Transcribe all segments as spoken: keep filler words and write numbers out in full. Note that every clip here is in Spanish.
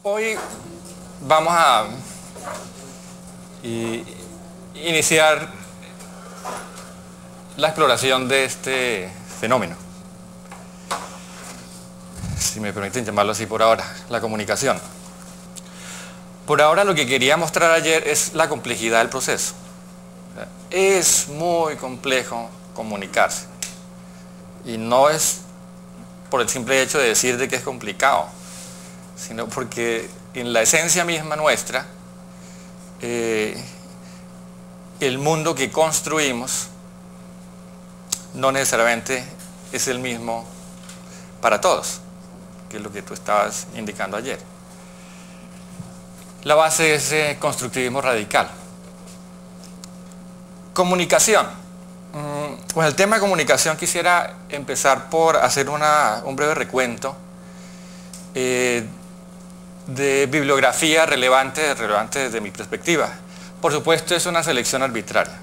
Hoy vamos a y, iniciar la exploración de este fenómeno, si me permiten llamarlo así por ahora, la comunicación. Por ahora lo que quería mostrar ayer es la complejidad del proceso. Es muy complejo comunicarse, y no es por el simple hecho de decir de que es complicado, sino porque en la esencia misma nuestra, eh, el mundo que construimos no necesariamente es el mismo para todos, que es lo que tú estabas indicando ayer. La base es eh, constructivismo radical. Comunicación. Mm, pues el tema de comunicación quisiera empezar por hacer una, un breve recuento eh, de bibliografía relevante, relevante desde mi perspectiva. Por supuesto, es una selección arbitraria.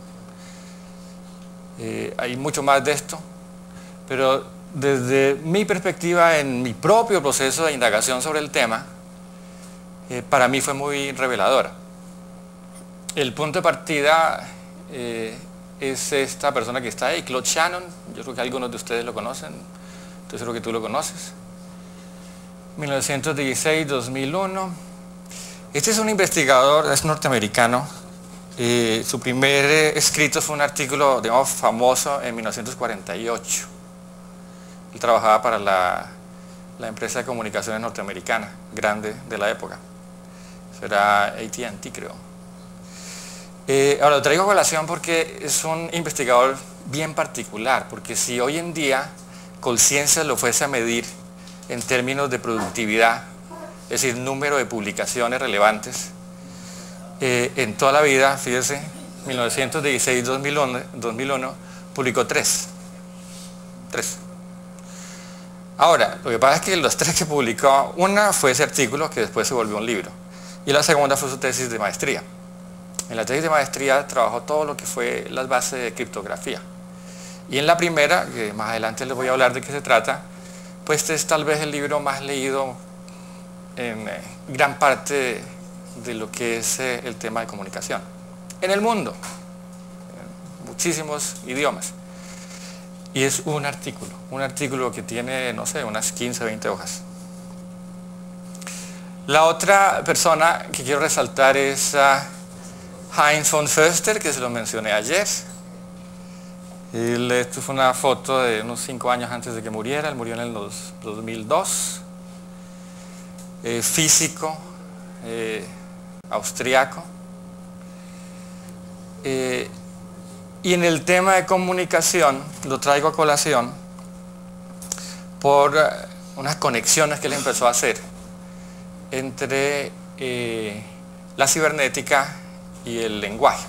Eh, hay mucho más de esto, pero desde mi perspectiva, en mi propio proceso de indagación sobre el tema, eh, para mí fue muy reveladora. El punto de partida eh, es esta persona que está ahí, Claude Shannon. Yo creo que algunos de ustedes lo conocen, estoy seguro que tú lo conoces. mil novecientos dieciséis a dos mil uno. Este es un investigador, es norteamericano. Eh, su primer eh, escrito fue un artículo, digamos, famoso en mil novecientos cuarenta y ocho. Él trabajaba para la, la empresa de comunicaciones norteamericana, grande de la época. Eso era A T and T, creo. Eh, ahora lo traigo a colación porque es un investigador bien particular, porque si hoy en día Colsciences lo fuese a medir en términos de productividad, es decir, número de publicaciones relevantes, eh, en toda la vida, fíjese, mil novecientos dieciséis a dos mil uno, publicó tres. Tres. Ahora, lo que pasa es que los tres que publicó, una fue ese artículo que después se volvió un libro, y la segunda fue su tesis de maestría. En la tesis de maestría trabajó todo lo que fue las bases de criptografía. Y en la primera, que más adelante les voy a hablar de qué se trata, pues este es tal vez el libro más leído en eh, gran parte de, de lo que es eh, el tema de comunicación en el mundo, en muchísimos idiomas. Y es un artículo, un artículo que tiene, no sé, unas quince, veinte hojas. La otra persona que quiero resaltar es uh, Heinz von Foerster, que se lo mencioné ayer. Él, esto fue una foto de unos cinco años antes de que muriera. Él murió en el dos mil dos. Eh, físico, eh, austriaco. Eh, y en el tema de comunicación lo traigo a colación por uh, unas conexiones que él empezó a hacer entre eh, la cibernética y el lenguaje.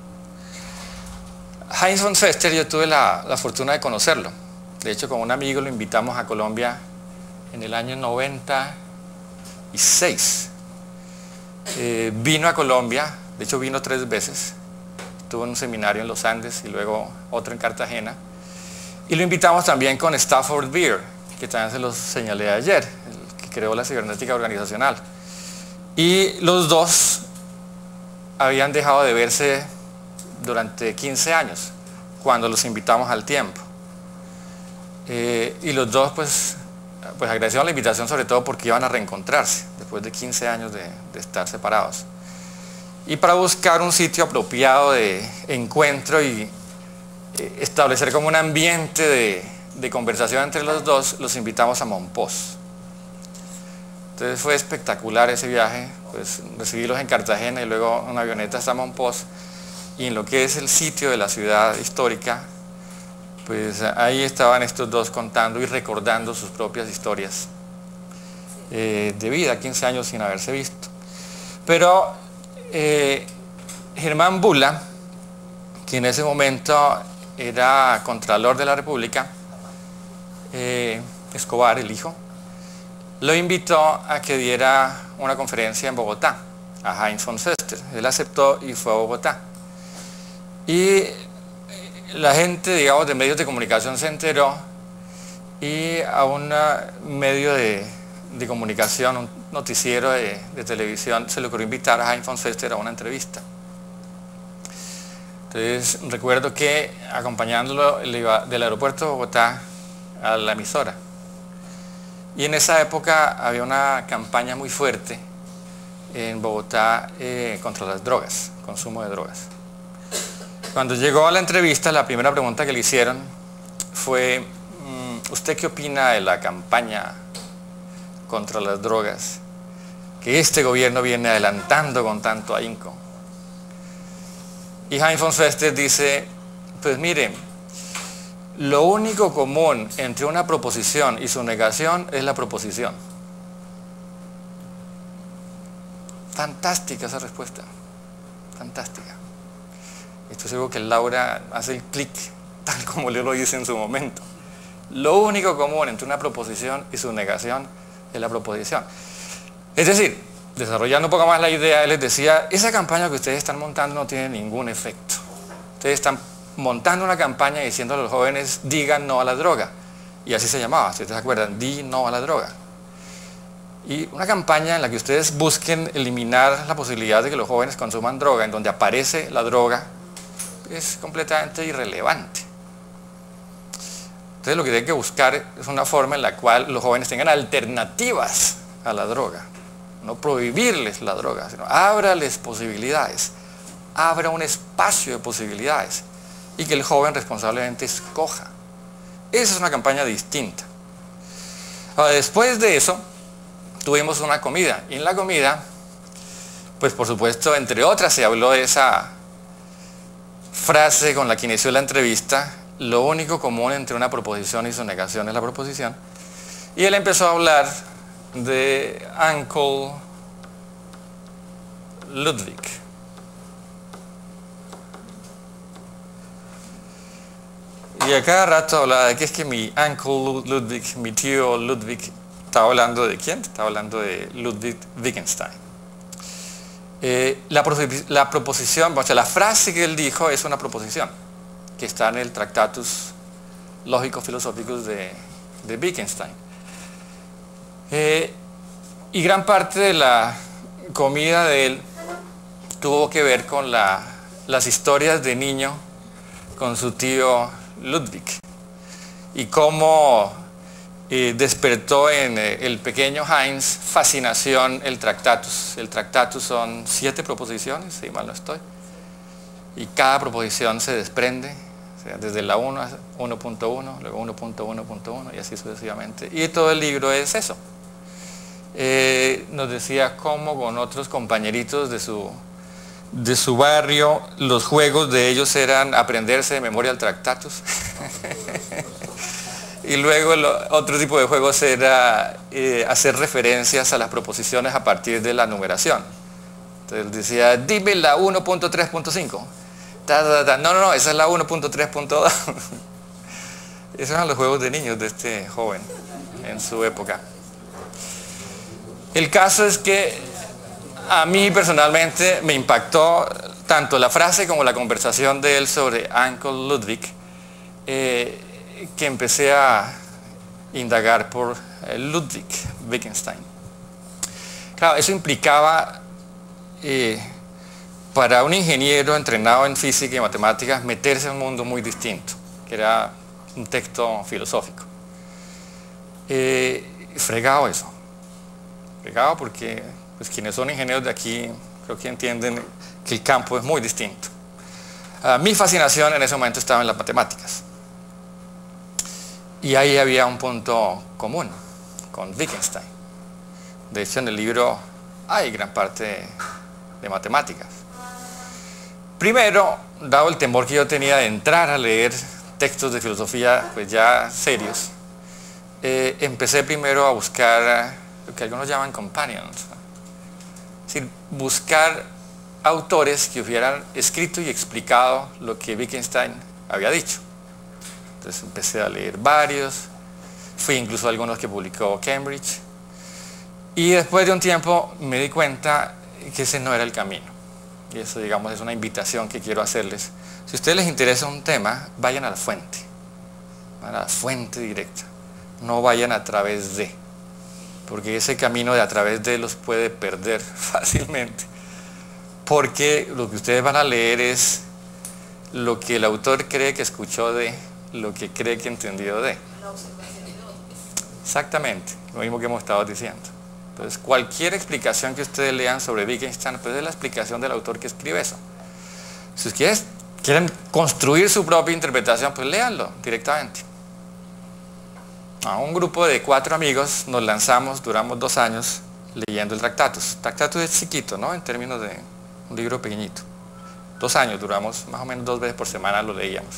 Heinz von Foerster, yo tuve la, la fortuna de conocerlo. De hecho, con un amigo lo invitamos a Colombia en el año noventa y seis. Eh, vino a Colombia, de hecho vino tres veces. Tuvo un seminario en los Andes y luego otro en Cartagena. Y lo invitamos también con Stafford Beer, que también se los señalé ayer, el que creó la cibernética organizacional. Y los dos habían dejado de verse durante quince años, cuando los invitamos al tiempo. Eh, y los dos pues, pues agradecieron la invitación, sobre todo porque iban a reencontrarse después de quince años de, de estar separados. Y para buscar un sitio apropiado de encuentro y eh, establecer como un ambiente de, de conversación entre los dos, los invitamos a Mompox. Entonces fue espectacular ese viaje, pues recibirlos en Cartagena y luego una avioneta hasta Mompox. Y en lo que es el sitio de la ciudad histórica, pues ahí estaban estos dos contando y recordando sus propias historias eh, de vida, quince años sin haberse visto. Pero eh, Germán Bulla, que en ese momento era Contralor de la República, eh, Escobar, el hijo, lo invitó a que diera una conferencia en Bogotá, a Heinz von Foerster. Él aceptó y fue a Bogotá. Y la gente, digamos, de medios de comunicación se enteró, y a un medio de, de comunicación, un noticiero de, de televisión se le ocurrió invitar a Jaime von Fester a una entrevista. Entonces recuerdo que acompañándolo le iba del aeropuerto de Bogotá a la emisora. Y en esa época había una campaña muy fuerte en Bogotá eh, contra las drogas, consumo de drogas. Cuando llegó a la entrevista, la primera pregunta que le hicieron fue: ¿usted qué opina de la campaña contra las drogas que este gobierno viene adelantando con tanto ahínco? Y Jaime von Fester dice: pues mire, lo único común entre una proposición y su negación es la proposición. Fantástica esa respuesta, fantástica. Estoy seguro que Laura hace el clic tal como le lo hice en su momento. Lo único común entre una proposición y su negación es la proposición. Es decir, desarrollando un poco más la idea, él les decía: esa campaña que ustedes están montando no tiene ningún efecto. Ustedes están montando una campaña diciendo a los jóvenes: digan no a la droga. Y así se llamaba, si ustedes se acuerdan, di no a la droga. Y una campaña en la que ustedes busquen eliminar la posibilidad de que los jóvenes consuman droga, en donde aparece la droga, es completamente irrelevante. Entonces lo que tienen que buscar es una forma en la cual los jóvenes tengan alternativas a la droga. No prohibirles la droga, sino ábrales posibilidades, abra un espacio de posibilidades y que el joven responsablemente escoja. Esa es una campaña distinta. Ahora, después de eso, tuvimos una comida, y en la comida, pues por supuesto, entre otras, se habló de esa frase con la que inició la entrevista: lo único común entre una proposición y su negación es la proposición. Y él empezó a hablar de Uncle Ludwig. Y a cada rato hablaba de que es que mi Uncle Ludwig, mi tío Ludwig, estaba hablando de ¿quién? Estaba hablando de Ludwig Wittgenstein. Eh, la, la proposición, o sea, la frase que él dijo es una proposición que está en el Tractatus Lógico-Filosóficos de, de Wittgenstein. Eh, y gran parte de la comida de él tuvo que ver con la, las historias de niño con su tío Ludwig y cómo eh, despertó en eh, el pequeño Heinz fascinación el Tractatus. El Tractatus son siete proposiciones, si mal no estoy, y cada proposición se desprende, o sea, desde la uno punto uno, luego uno punto uno punto uno y así sucesivamente. Y todo el libro es eso. Eh, nos decía cómo con otros compañeritos de su, de su barrio, los juegos de ellos eran aprenderse de memoria el Tractatus. Y luego lo, otro tipo de juegos era eh, hacer referencias a las proposiciones a partir de la numeración. Entonces decía: dime la uno punto tres punto cinco. No, no, no, esa es la uno punto tres punto dos. Esos eran los juegos de niños de este joven en su época. El caso es que a mí personalmente me impactó tanto la frase como la conversación de él sobre Uncle Ludwig, eh, que empecé a indagar por eh, Ludwig Wittgenstein. Claro, eso implicaba eh, para un ingeniero entrenado en física y matemáticas meterse en un mundo muy distinto, que era un texto filosófico. Eh, fregado eso. Fregado porque pues, quienes son ingenieros de aquí creo que entienden que el campo es muy distinto. Uh, mi fascinación en ese momento estaba en las matemáticas. Y ahí había un punto común con Wittgenstein. De hecho, en el libro hay gran parte de, de matemáticas. Primero, dado el temor que yo tenía de entrar a leer textos de filosofía pues ya serios, eh, empecé primero a buscar lo que algunos llaman companions, ¿no? Es decir, buscar autores que hubieran escrito y explicado lo que Wittgenstein había dicho. Entonces empecé a leer varios, fui incluso a algunos que publicó Cambridge, y después de un tiempo me di cuenta que ese no era el camino. Y eso, digamos, es una invitación que quiero hacerles. Si a ustedes les interesa un tema, vayan a la fuente, vayan a la fuente directa, no vayan a través de, porque ese camino de a través de los puede perder fácilmente, porque lo que ustedes van a leer es lo que el autor cree que escuchó de, lo que cree que entendió de. Exactamente, lo mismo que hemos estado diciendo. Entonces, cualquier explicación que ustedes lean sobre Wittgenstein, pues es la explicación del autor que escribe eso. Si ustedes quieren construir su propia interpretación, pues léanlo directamente. A un grupo de cuatro amigos nos lanzamos, duramos dos años leyendo el Tractatus. Tractatus es chiquito, ¿no? En términos de un libro pequeñito. Dos años duramos, más o menos dos veces por semana lo leíamos.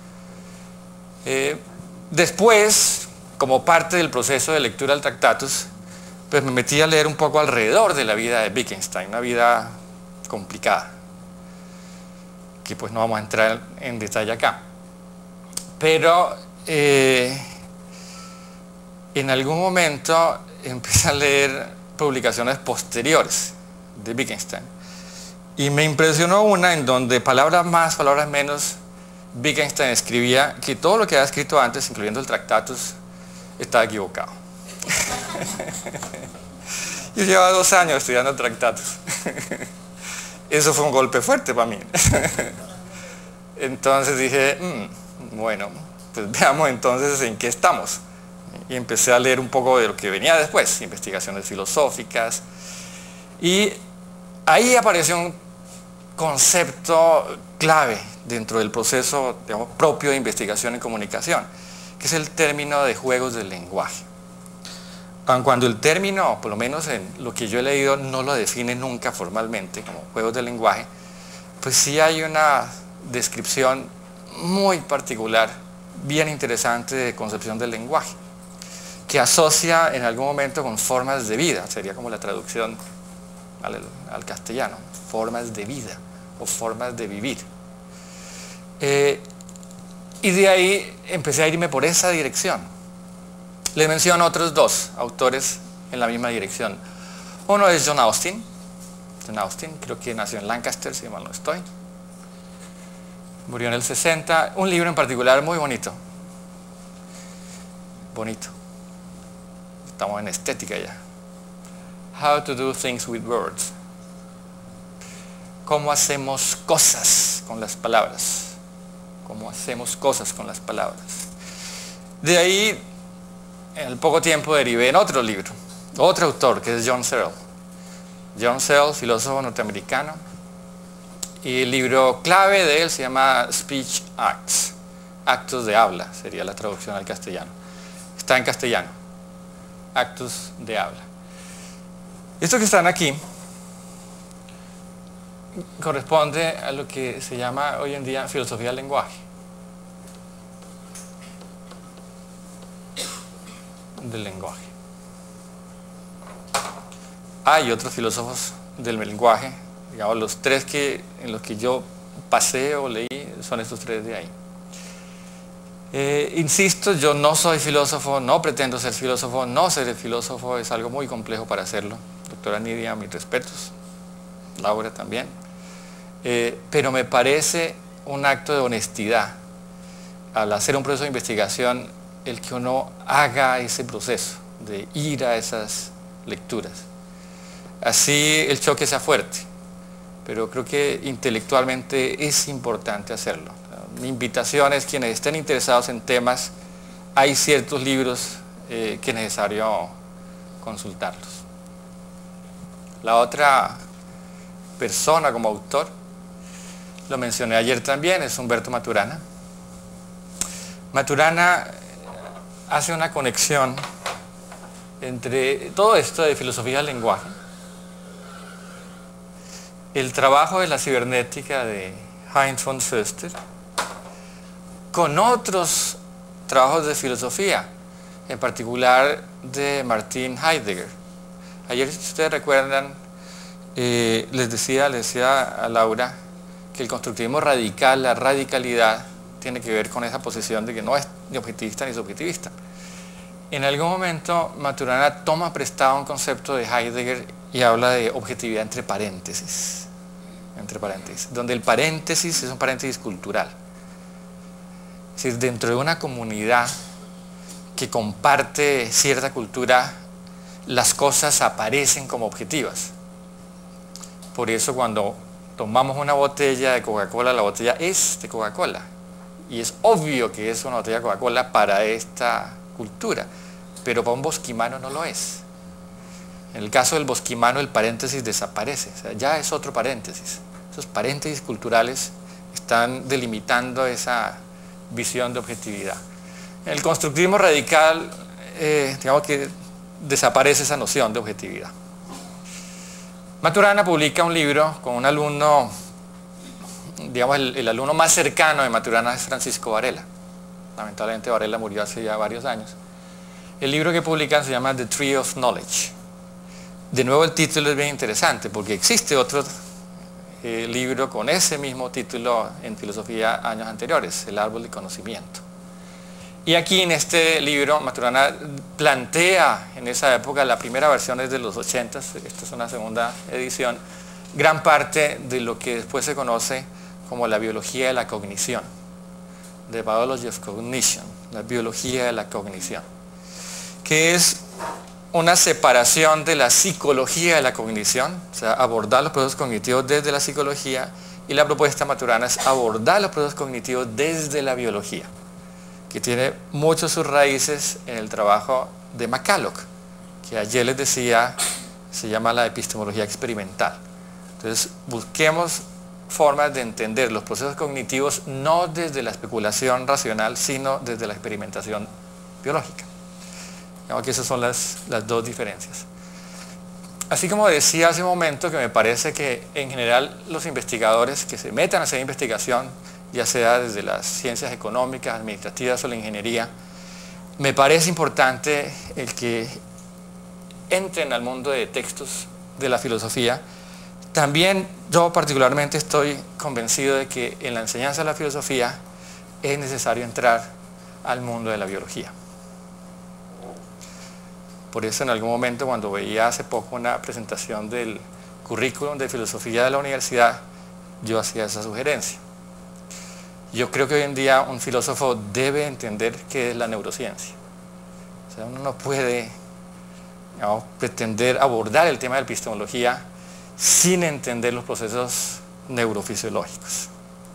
Eh, después, como parte del proceso de lectura del Tractatus, pues me metí a leer un poco alrededor de la vida de Wittgenstein, una vida complicada, que pues no vamos a entrar en detalle acá. Pero eh, en algún momento empecé a leer publicaciones posteriores de Wittgenstein y me impresionó una en donde palabras más, palabras menos, Wittgenstein escribía que todo lo que había escrito antes, incluyendo el Tractatus, estaba equivocado. Yo llevaba dos años estudiando el Tractatus. Eso fue un golpe fuerte para mí. Entonces dije, mmm, bueno, pues veamos entonces en qué estamos. Y empecé a leer un poco de lo que venía después, investigaciones filosóficas. Y ahí apareció un concepto clave dentro del proceso, digamos, propio de investigación y comunicación, que es el término de juegos del lenguaje. Aun cuando el término, por lo menos en lo que yo he leído, no lo define nunca formalmente como juegos del lenguaje, pues sí hay una descripción muy particular, bien interesante de concepción del lenguaje, que asocia en algún momento con formas de vida, sería como la traducción al, al castellano, formas de vida o formas de vivir. Eh, y de ahí empecé a irme por esa dirección. Les menciono otros dos autores en la misma dirección. Uno es John Austin. John Austin, creo que nació en Lancaster, si mal no estoy. Murió en el sesenta. Un libro en particular muy bonito. Bonito. Estamos en estética ya. How to do things with words. Cómo hacemos cosas con las palabras. Cómo hacemos cosas con las palabras. De ahí, en el poco tiempo derivé en otro libro, otro autor, que es John Searle. John Searle, filósofo norteamericano, y el libro clave de él se llama Speech Acts, actos de habla, sería la traducción al castellano. Está en castellano, actos de habla. Estos que están aquí corresponde a lo que se llama hoy en día filosofía del lenguaje. Del lenguaje. Hay otros filósofos del lenguaje, digamos, los tres que, en los que yo pasé o leí son estos tres de ahí. Eh, insisto, yo no soy filósofo, no pretendo ser filósofo, no ser filósofo es algo muy complejo para hacerlo. Doctora Nidia, mis respetos, Laura también. Eh, pero me parece un acto de honestidad al hacer un proceso de investigación el que uno haga ese proceso de ir a esas lecturas. Así el choque sea fuerte, pero creo que intelectualmente es importante hacerlo. Mi invitación es quienes estén interesados en temas, hay ciertos libros eh, que es necesario consultarlos. La otra persona como autor, lo mencioné ayer también, es Humberto Maturana. Maturana hace una conexión entre todo esto de filosofía del lenguaje, el trabajo de la cibernética de Heinz von Foester, con otros trabajos de filosofía, en particular de Martin Heidegger. Ayer, si ustedes recuerdan, eh, les decía, les decía a Laura que el constructivismo radical, la radicalidad, tiene que ver con esa posición de que no es ni objetivista ni subjetivista. En algún momento Maturana toma prestado un concepto de Heidegger y habla de objetividad entre paréntesis, entre paréntesis, donde el paréntesis es un paréntesis cultural. Es decir, dentro de una comunidad que comparte cierta cultura, las cosas aparecen como objetivas. Por eso cuando tomamos una botella de Coca-Cola, la botella es de Coca-Cola. Y es obvio que es una botella de Coca-Cola para esta cultura, pero para un bosquimano no lo es. En el caso del bosquimano el paréntesis desaparece, o sea, ya es otro paréntesis. Esos paréntesis culturales están delimitando esa visión de objetividad. En el constructivismo radical, eh, digamos que desaparece esa noción de objetividad. Maturana publica un libro con un alumno, digamos el, el alumno más cercano de Maturana es Francisco Varela. Lamentablemente Varela murió hace ya varios años. El libro que publican se llama The Tree of Knowledge. De nuevo el título es bien interesante porque existe otro eh, libro con ese mismo título en filosofía años anteriores, El Árbol del Conocimiento. Y aquí en este libro Maturana plantea en esa época, la primera versión es de los ochentas, esta es una segunda edición, gran parte de lo que después se conoce como la biología de la cognición, The Biology of Cognition, la biología de la cognición, que es una separación de la psicología de la cognición, o sea, abordar los procesos cognitivos desde la psicología, y la propuesta Maturana es abordar los procesos cognitivos desde la biología, que tiene muchas sus raíces en el trabajo de McCulloch, que ayer les decía, se llama la epistemología experimental. Entonces, busquemos formas de entender los procesos cognitivos no desde la especulación racional, sino desde la experimentación biológica. Digamos que esas son las, las dos diferencias. Así como decía hace un momento, que me parece que en general los investigadores que se metan a hacer investigación, ya sea desde las ciencias económicas, administrativas o la ingeniería, me parece importante el que entren al mundo de textos de la filosofía. También yo particularmente estoy convencido de que en la enseñanza de la filosofía es necesario entrar al mundo de la biología. Por eso en algún momento, cuando veía hace poco una presentación del currículum de filosofía de la universidad, yo hacía esa sugerencia. Yo creo que hoy en día un filósofo debe entender qué es la neurociencia. O sea, uno no puede, digamos, pretender abordar el tema de la epistemología sin entender los procesos neurofisiológicos.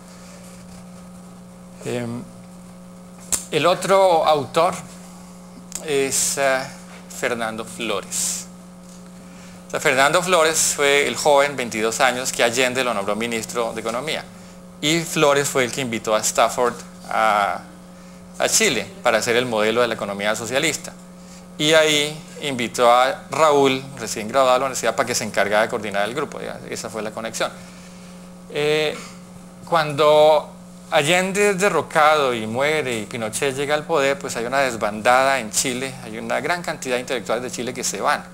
Eh, el otro autor es uh, Fernando Flores. O sea, Fernando Flores fue el joven, veintidós años, que Allende lo nombró ministro de Economía. Y Flores fue el que invitó a Stafford a, a Chile para hacer el modelo de la economía socialista. Y ahí invitó a Raúl, recién graduado de la universidad, para que se encargara de coordinar el grupo. Esa fue la conexión. Eh, cuando Allende es derrocado y muere y Pinochet llega al poder, pues hay una desbandada en Chile, hay una gran cantidad de intelectuales de Chile que se van.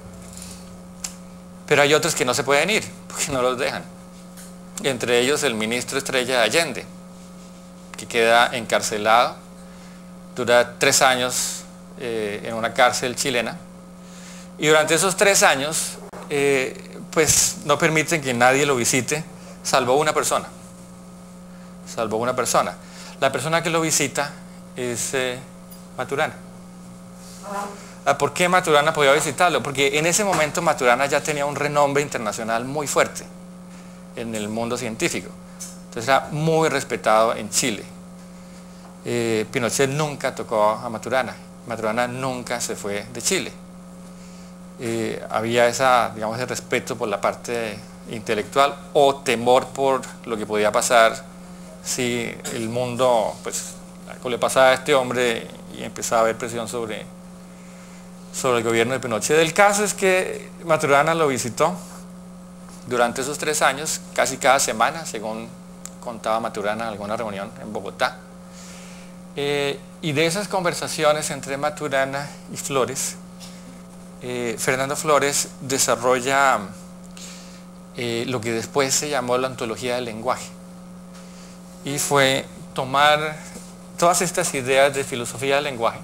Pero hay otros que no se pueden ir, porque no los dejan. Entre ellos el ministro estrella de Allende, que queda encarcelado, dura tres años eh, en una cárcel chilena, y durante esos tres años eh, pues no permiten que nadie lo visite, salvo una persona, salvo una persona. La persona que lo visita es eh, Maturana. ¿Por qué Maturana podía visitarlo? Porque en ese momento Maturana ya tenía un renombre internacional muy fuerte en el mundo científico. Entonces era muy respetado en Chile. Eh, Pinochet nunca tocó a Maturana. Maturana nunca se fue de Chile. Eh, había esa, digamos, ese respeto por la parte intelectual o temor por lo que podía pasar si el mundo, pues, algo le pasaba a este hombre y empezaba a haber presión sobre, sobre el gobierno de Pinochet. El caso es que Maturana lo visitó durante esos tres años, casi cada semana, según contaba Maturana en alguna reunión en Bogotá. Eh, y de esas conversaciones entre Maturana y Flores, eh, Fernando Flores desarrolla eh, lo que después se llamó la ontología del lenguaje. Y fue tomar todas estas ideas de filosofía del lenguaje,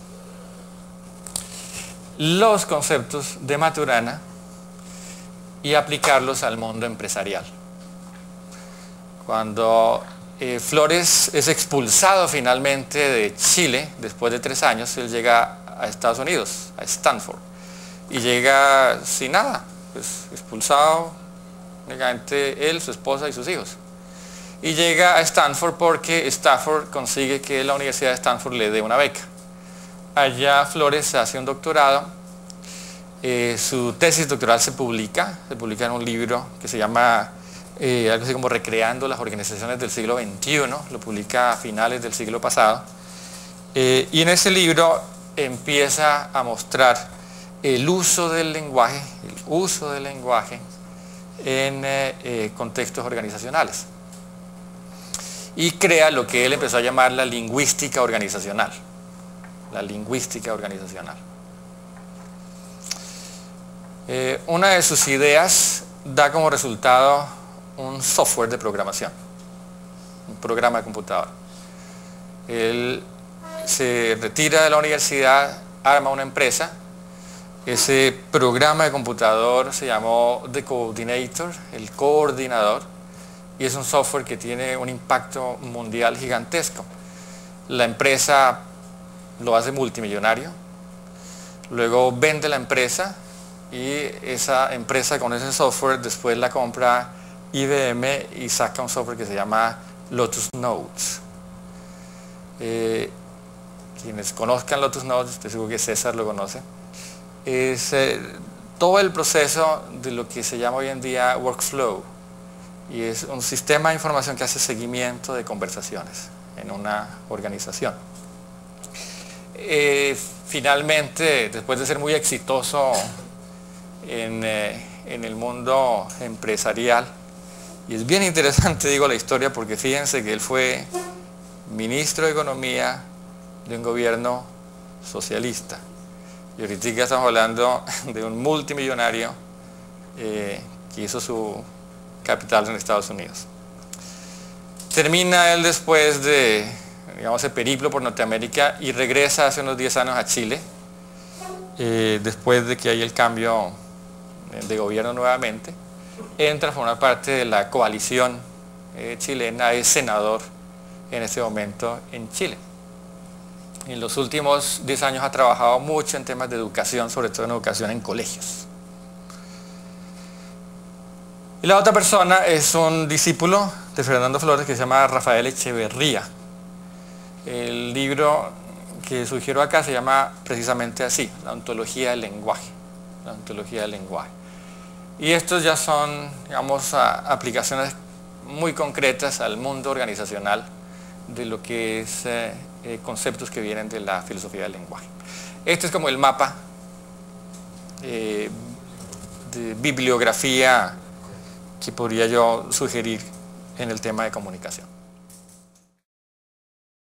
los conceptos de Maturana, y aplicarlos al mundo empresarial. Cuando eh, Flores es expulsado finalmente de Chile, después de tres años, él llega a Estados Unidos, a Stanford, y llega sin nada, pues expulsado, únicamente él, su esposa y sus hijos. Y llega a Stanford porque Stanford consigue que la Universidad de Stanford le dé una beca. Allá Flores hace un doctorado, eh, su tesis doctoral se publica, se publica en un libro que se llama eh, algo así como Recreando las organizaciones del siglo veintiuno, lo publica a finales del siglo pasado, eh, y en ese libro empieza a mostrar el uso del lenguaje, el uso del lenguaje en eh, eh, contextos organizacionales. Y crea lo que él empezó a llamar la lingüística organizacional. La lingüística organizacional. Eh, una de sus ideas da como resultado un software de programación, un programa de computador. Él se retira de la universidad, arma una empresa. Ese programa de computador se llamó The Coordinator, el coordinador, y es un software que tiene un impacto mundial gigantesco. La empresa lo hace multimillonario, luego vende la empresa y esa empresa con ese software después la compra I B M y saca un software que se llama Lotus Notes. Eh, quienes conozcan Lotus Notes, estoy seguro que César lo conoce, es eh, todo el proceso de lo que se llama hoy en día workflow, y es un sistema de información que hace seguimiento de conversaciones en una organización. Eh, finalmente, después de ser muy exitoso en, eh, en el mundo empresarial, y es bien interesante, digo, la historia, porque fíjense que él fue ministro de Economía de un gobierno socialista, y ahorita ya estamos hablando de un multimillonario eh, que hizo su capital en Estados Unidos. Termina él después de, digamos, el periplo por Norteamérica y regresa hace unos diez años a Chile, eh, después de que hay el cambio de gobierno nuevamente, entra a formar parte de la coalición eh, chilena, es senador en este momento en Chile. En los últimos diez años ha trabajado mucho en temas de educación, sobre todo en educación en colegios. Y la otra persona es un discípulo de Fernando Flores que se llama Rafael Echeverría. El libro que sugiero acá se llama precisamente así, la ontología del lenguaje. La ontología del lenguaje. Y estos ya son, digamos, a, aplicaciones muy concretas al mundo organizacional de lo que es eh, eh, conceptos que vienen de la filosofía del lenguaje. Este es como el mapa eh, de bibliografía que podría yo sugerir en el tema de comunicación.